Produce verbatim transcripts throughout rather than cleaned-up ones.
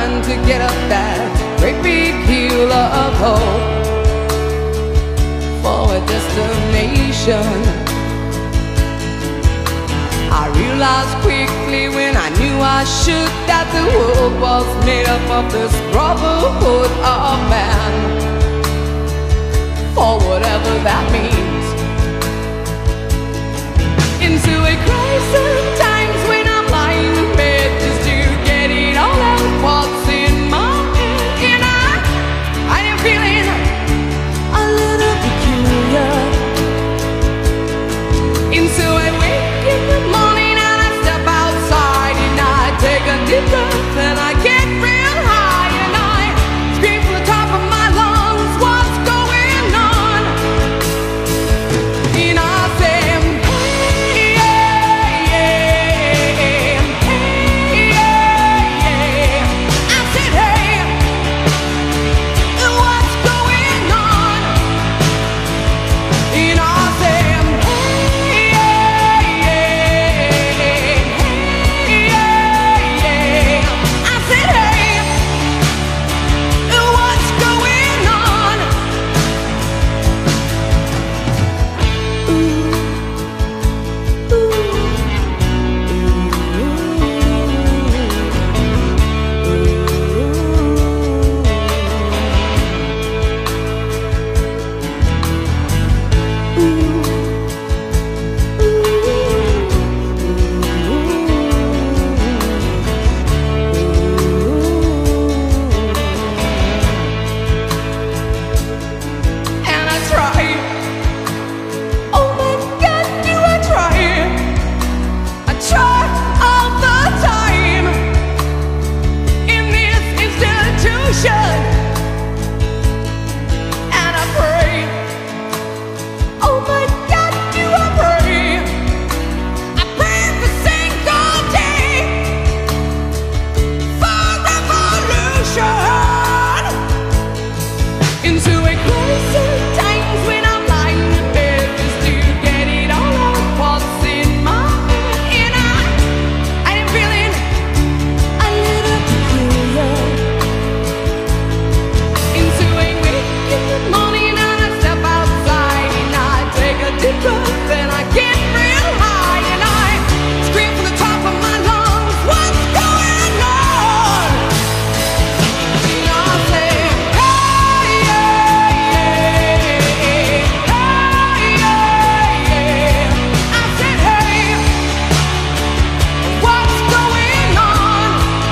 trying to get up that great big hill of hope for a destination. I realized quickly when I knew I should that the world was made up of this brotherhood of man, for whatever that means. Into a crisis times when I'm lying in bed just to get it all out what's in my head. And I, I am feeling a little peculiar. And so I wake in the morning and I step outside and I take a deep breath and I get real high and I scream from the top of my lungs, what's going on? And I say, hey, yeah, yeah, hey, yeah, yeah. I said, hey, what's going on? And I say, hey, yeah, yeah, hey, yeah, yeah. I said, hey, what's going on? And I try. Oh my God, do I try? I try all the time in this institution, and I pray. Oh my God, do I pray? I pray every single day for revolution. Into a crisis times when I'm lying in bed just to get it all out what's in my head. And I, I am feeling a little peculiar. Into a wake in the morning and I step outside and I take a deep breath and I get real high and I scream from the top of my lungs, what's going on? And I say, hey, yeah, yeah, hey, yeah, yeah. I said, hey, what's going on?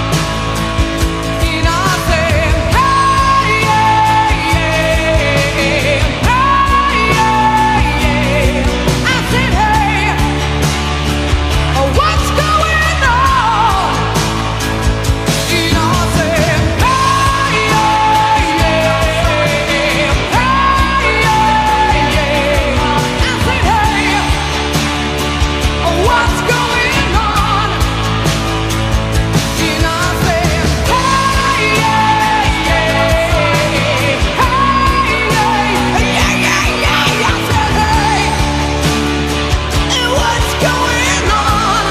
And I said, hey, yeah, yeah, hey, yeah, yeah. I said, hey, what's going on? And I said, hey, yeah, yeah, hey, yeah, yeah. I said, hey, what's going on? And I said, hey, yeah, yeah, hey, yeah, yeah, yeah. I said, hey, what's going on?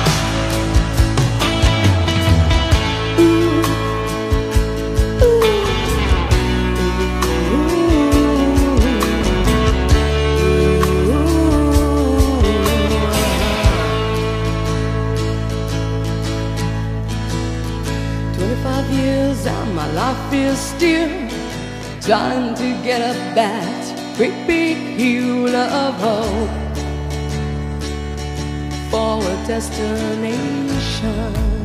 Twenty-five years and my life is still trying to get up that great big hill of hope for a destination.